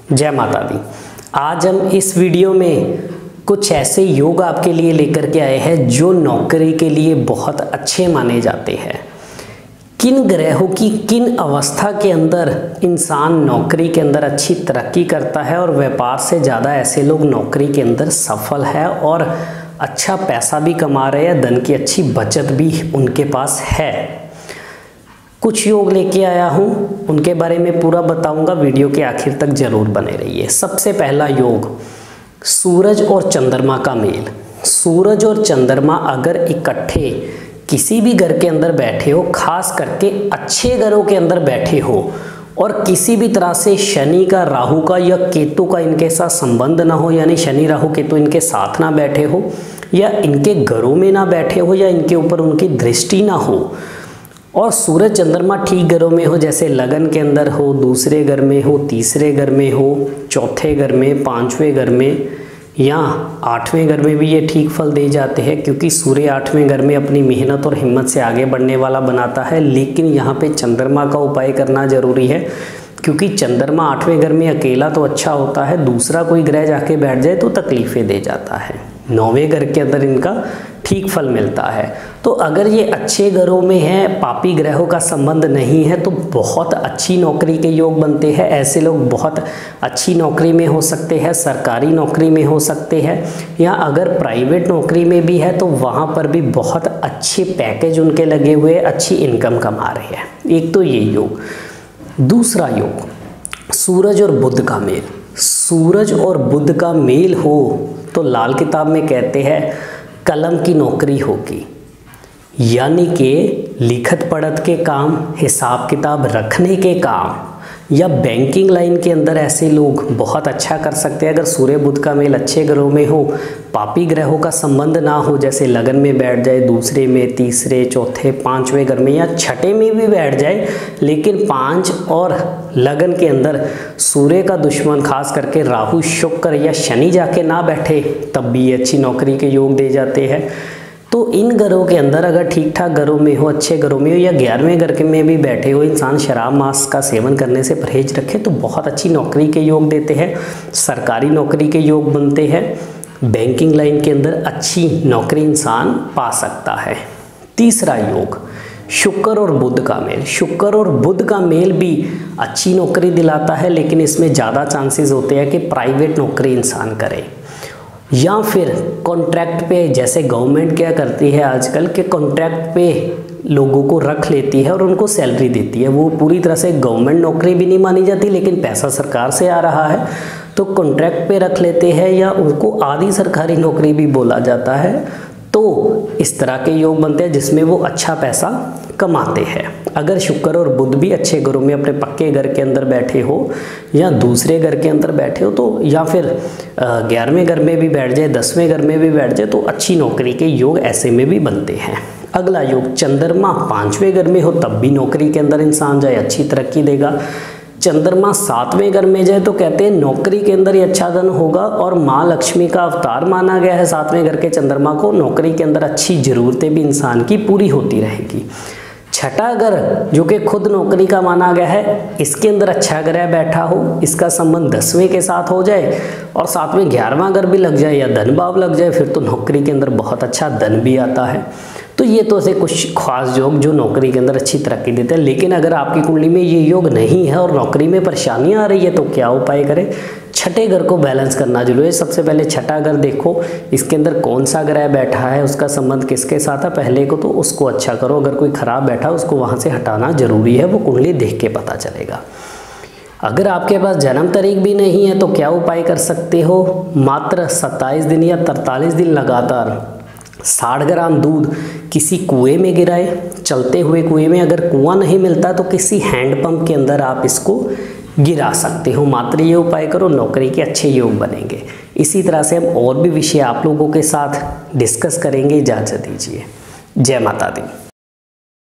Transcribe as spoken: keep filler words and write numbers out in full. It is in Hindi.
जय माता दी। आज हम इस वीडियो में कुछ ऐसे योग आपके लिए लेकर के आए हैं जो नौकरी के लिए बहुत अच्छे माने जाते हैं। किन ग्रहों की किन अवस्था के अंदर इंसान नौकरी के अंदर अच्छी तरक्की करता है और व्यापार से ज़्यादा ऐसे लोग नौकरी के अंदर सफल है और अच्छा पैसा भी कमा रहे हैं, धन की अच्छी बचत भी उनके पास है। कुछ योग लेके आया हूँ, उनके बारे में पूरा बताऊंगा, वीडियो के आखिर तक जरूर बने रहिए। सबसे पहला योग, सूरज और चंद्रमा का मेल। सूरज और चंद्रमा अगर इकट्ठे किसी भी घर के अंदर बैठे हो, खास करके अच्छे घरों के अंदर बैठे हो और किसी भी तरह से शनि का, राहु का या केतु का इनके साथ संबंध ना हो, यानी शनि राहु केतु इनके साथ ना बैठे हो या इनके घरों में ना बैठे हो या इनके ऊपर उनकी दृष्टि ना हो, और सूरज चंद्रमा ठीक घरों में हो, जैसे लगन के अंदर हो, दूसरे घर में हो, तीसरे घर में हो, चौथे घर में, पांचवें घर में या आठवें घर में भी ये ठीक फल दे जाते हैं, क्योंकि सूर्य आठवें घर में अपनी मेहनत और हिम्मत से आगे बढ़ने वाला बनाता है। लेकिन यहाँ पे चंद्रमा का उपाय करना जरूरी है, क्योंकि चंद्रमा आठवें घर में अकेला तो अच्छा होता है, दूसरा कोई ग्रह जाके बैठ जाए तो तकलीफें दे जाता है। नौवें घर के अंदर इनका ठीक फल मिलता है। तो अगर ये अच्छे घरों में है, पापी ग्रहों का संबंध नहीं है, तो बहुत अच्छी नौकरी के योग बनते हैं। ऐसे लोग बहुत अच्छी नौकरी में हो सकते हैं, सरकारी नौकरी में हो सकते हैं, या अगर प्राइवेट नौकरी में भी है तो वहाँ पर भी बहुत अच्छे पैकेज उनके लगे हुए, अच्छी इनकम कमा रहे हैं। एक तो ये योग। दूसरा योग, सूरज और बुध का मेल। सूरज और बुध का मेल हो तो लाल किताब में कहते हैं कलम की नौकरी होगी, यानी कि लिखत पढ़त के काम, हिसाब किताब रखने के काम या बैंकिंग लाइन के अंदर ऐसे लोग बहुत अच्छा कर सकते हैं। अगर सूर्य बुध का मेल अच्छे ग्रहों में हो, पापी ग्रहों का संबंध ना हो, जैसे लगन में बैठ जाए, दूसरे में, तीसरे, चौथे, पांचवें घर में या छठे में भी बैठ जाए, लेकिन पांच और लगन के अंदर सूर्य का दुश्मन खास करके राहु, शुक्र या शनि जाके ना बैठे, तब भी ये अच्छी नौकरी के योग दे जाते हैं। तो इन घरों के अंदर अगर ठीक ठाक घरों में हो, अच्छे घरों में हो या ग्यारहवें घर के में भी बैठे हो इंसान, शराब मांस का सेवन करने से परहेज रखे तो बहुत अच्छी नौकरी के योग देते हैं। सरकारी नौकरी के योग बनते हैं, बैंकिंग लाइन के अंदर अच्छी नौकरी इंसान पा सकता है। तीसरा योग, शुक्र और बुध का मेल। शुक्र और बुध का मेल भी अच्छी नौकरी दिलाता है, लेकिन इसमें ज़्यादा चांसेस होते हैं कि प्राइवेट नौकरी इंसान करे या फिर कॉन्ट्रैक्ट पे, जैसे गवर्नमेंट क्या करती है आजकल के कॉन्ट्रैक्ट पे लोगों को रख लेती है और उनको सैलरी देती है। वो पूरी तरह से गवर्नमेंट नौकरी भी नहीं मानी जाती, लेकिन पैसा सरकार से आ रहा है तो कॉन्ट्रैक्ट पे रख लेते हैं या उनको आधी सरकारी नौकरी भी बोला जाता है। तो इस तरह के योग बनते हैं जिसमें वो अच्छा पैसा कमाते हैं। अगर शुक्र और बुध भी अच्छे घरों में अपने पक्के घर के अंदर बैठे हो या दूसरे घर के अंदर बैठे हो तो, या फिर ग्यारहवें घर में भी बैठ जाए, दसवें घर में भी बैठ जाए, तो अच्छी नौकरी के योग ऐसे में भी बनते हैं। अगला योग, चंद्रमा पांचवें घर में हो तब भी नौकरी के अंदर इंसान जाए, अच्छी तरक्की देगा। चंद्रमा सातवें घर में जाए तो कहते हैं नौकरी के अंदर ही अच्छा धन होगा, और माँ लक्ष्मी का अवतार माना गया है सातवें घर के चंद्रमा को। नौकरी के अंदर अच्छी जरूरतें भी इंसान की पूरी होती रहेगी। छठा घर जो कि खुद नौकरी का माना गया है, इसके अंदर अच्छा ग्रह बैठा हो, इसका संबंध दसवें के साथ हो जाए और साथ में ग्यारहवां घर भी लग जाए या धन भाव लग जाए, फिर तो नौकरी के अंदर बहुत अच्छा धन भी आता है। तो ये तो ऐसे कुछ खास योग जो नौकरी के अंदर अच्छी तरक्की देते हैं। लेकिन अगर आपकी कुंडली में ये योग नहीं है और नौकरी में परेशानियां आ रही है तो क्या उपाय करें? छठे घर को बैलेंस करना जरूरी है। सबसे पहले छठा घर देखो, इसके अंदर कौन सा ग्रह बैठा है, उसका संबंध किसके साथ है, पहले को तो उसको अच्छा करो। अगर कोई खराब बैठा उसको वहाँ से हटाना जरूरी है, वो कुंडली देख के पता चलेगा। अगर आपके पास जन्म तारीख भी नहीं है तो क्या उपाय कर सकते हो? मात्र सत्ताईस दिन या तरतालीस दिन लगातार साठ ग्राम दूध किसी कुएं में गिराए, चलते हुए कुएं में। अगर कुआं नहीं मिलता तो किसी हैंडपंप के अंदर आप इसको गिरा सकते हो। मात्र ये उपाय करो, नौकरी के अच्छे योग बनेंगे। इसी तरह से हम और भी विषय आप लोगों के साथ डिस्कस करेंगे। इजाज़त दीजिए। जय माता दी।